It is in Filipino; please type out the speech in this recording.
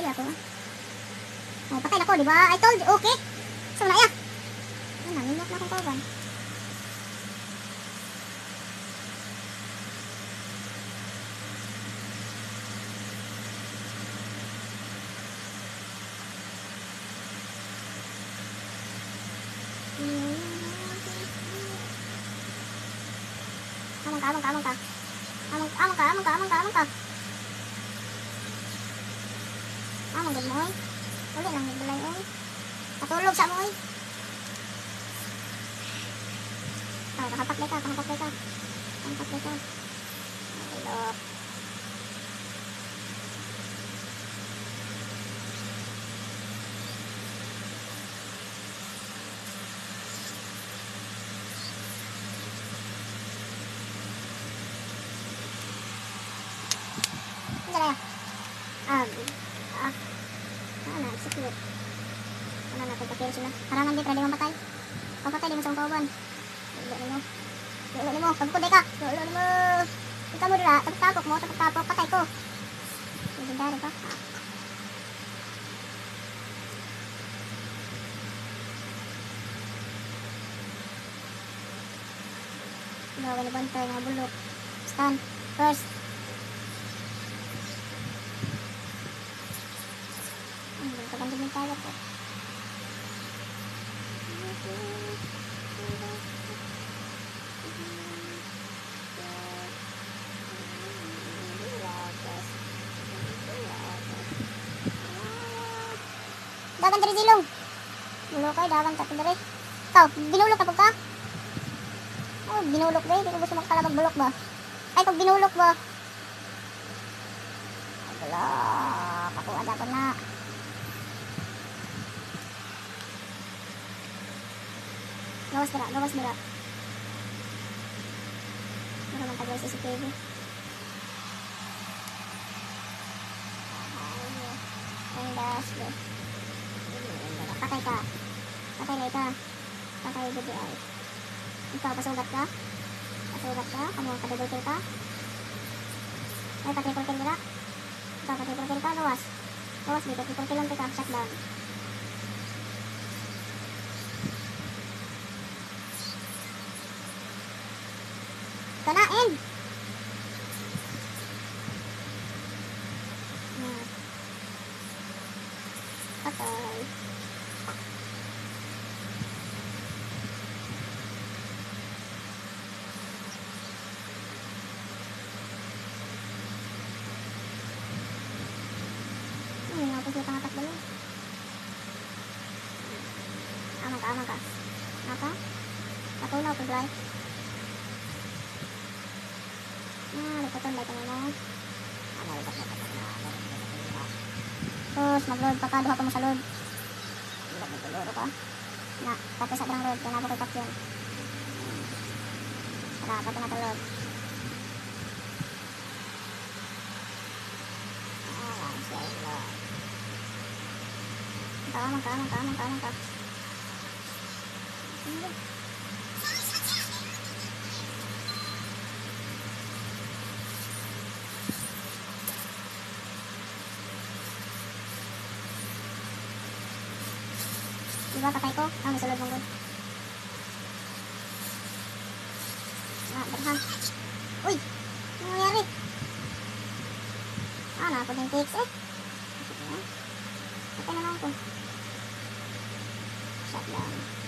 Pwede ako. Oh, patay na ko, di ba? I told you, okay. So, na ya. Ano, minyak na akong kauban. Amang ka. Amang good mo, uli lang nagbalay, oy. Patulog sa mo, oy. Oh, nakapaklay ka. Tulog. Execute. Ano natin pa sila. Harangan di, ready mamatay. Papatay di mo sa mga kauban. Lulo ni mo. Pagkuday ka. Lulo ni mo. Ikaw mo dira. Tapok mo. Patay ko. Legendary pa. Gawa ni bantay mga bulok. Stand. First. Pagandang yung target ko. Dagan dari silong. Bulok kayo, dagan ka dari. Ikaw, binulok ka po ka? Oh, binulok ba? Hindi ko gusto makakalabag bulok ba? Ay, pag binulok ba? Ay, bulok. Ako, ada ko na. Gawas dira. Ano naman tagay sa CCTV? Ang daslo. Patay ka. Patay BDI. Ikaw, pasugat ka? Ano, kadagol ka? Ay, patripol kill dira. Ikaw, patripol kill ka, gawas dito, patripol kill lang ka, shutdown. Kanain. Patay. Ako siya pangatak dalo. Amang ka. Naka? Patunaw ko dry. Lipatan ba ito mo? Lipat. Terus, mag-load pa ka, duha pa mo sa load. Laro ka. Pati sa drang load, kaya nabo ko'y paksyon. Tara, pati na ito load. Amang ka. Diba, patay ko? May sulod mong good. Berhan. Uy! Ano nangyari? Nakapod yung takes eh. Patay na lang ako. Shutdown.